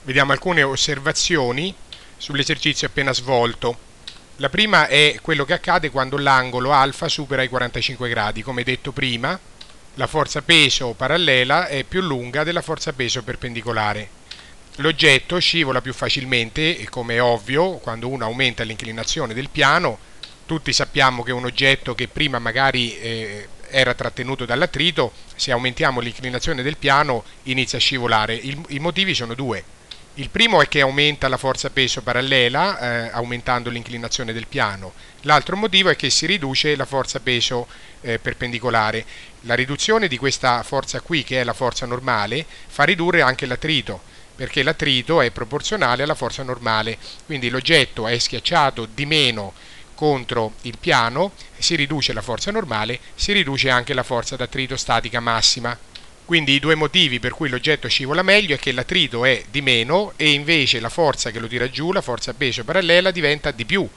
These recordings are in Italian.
Vediamo alcune osservazioni sull'esercizio appena svolto. La prima è quello che accade quando l'angolo alfa supera i 45 gradi. Come detto prima, la forza peso parallela è più lunga della forza peso perpendicolare. L'oggetto scivola più facilmente e, come è ovvio, quando uno aumenta l'inclinazione del piano. Tutti sappiamo che un oggetto che prima magari era trattenuto dall'attrito, se aumentiamo l'inclinazione del piano inizia a scivolare. I motivi sono due. Il primo è che aumenta la forza peso parallela aumentando l'inclinazione del piano. L'altro motivo è che si riduce la forza peso perpendicolare. La riduzione di questa forza qui, che è la forza normale, fa ridurre anche l'attrito, perché l'attrito è proporzionale alla forza normale. Quindi l'oggetto è schiacciato di meno contro il piano, si riduce la forza normale, si riduce anche la forza d'attrito statica massima. Quindi i due motivi per cui l'oggetto scivola meglio è che l'attrito è di meno e invece la forza che lo tira giù, la forza peso parallela, diventa di più,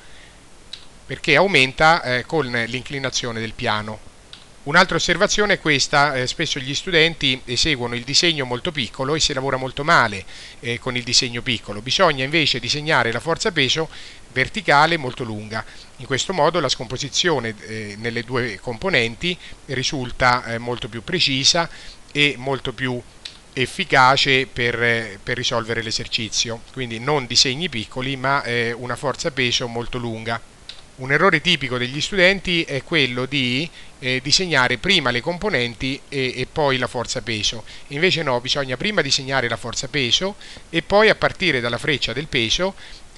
perché aumenta con l'inclinazione del piano. Un'altra osservazione è questa: spesso gli studenti eseguono il disegno molto piccolo e si lavora molto male con il disegno piccolo. Bisogna invece disegnare la forza peso verticale molto lunga. In questo modo la scomposizione nelle due componenti risulta molto più precisa e molto più efficace per risolvere l'esercizio. Quindi non disegni piccoli, ma una forza peso molto lunga. Un errore tipico degli studenti è quello di disegnare prima le componenti e poi la forza peso. Invece no, bisogna prima disegnare la forza peso e poi, a partire dalla freccia del peso,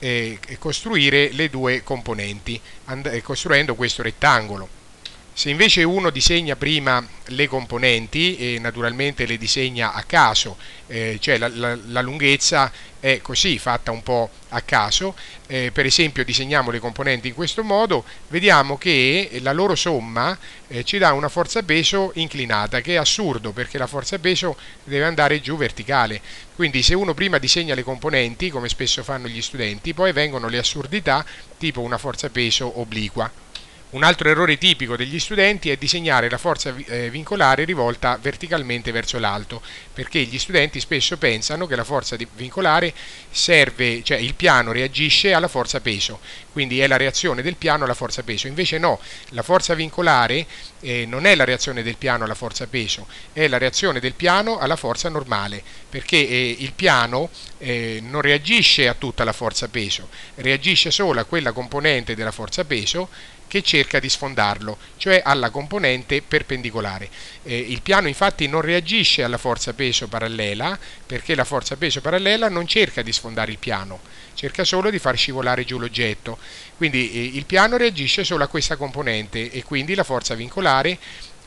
costruire le due componenti, costruendo questo rettangolo. Se invece uno disegna prima le componenti e naturalmente le disegna a caso, cioè la lunghezza è così, fatta un po' a caso, per esempio disegniamo le componenti in questo modo, vediamo che la loro somma ci dà una forza peso inclinata, che è assurdo perché la forza peso deve andare giù verticale. Quindi se uno prima disegna le componenti, come spesso fanno gli studenti, poi vengono le assurdità tipo una forza peso obliqua. Un altro errore tipico degli studenti è disegnare la forza vincolare rivolta verticalmente verso l'alto, perché gli studenti spesso pensano che la forza vincolare serve, cioè il piano reagisce alla forza peso, quindi è la reazione del piano alla forza peso. Invece no, la forza vincolare non è la reazione del piano alla forza peso, è la reazione del piano alla forza normale, perché il piano non reagisce a tutta la forza peso, reagisce solo a quella componente della forza peso che cerca di sfondarlo, cioè alla componente perpendicolare. Il piano infatti non reagisce alla forza peso parallela, perché la forza peso parallela non cerca di sfondare il piano, cerca solo di far scivolare giù l'oggetto. Quindi il piano reagisce solo a questa componente e quindi la forza vincolare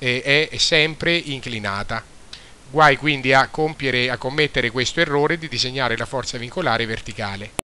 è sempre inclinata. Guai quindi a commettere questo errore di disegnare la forza vincolare verticale.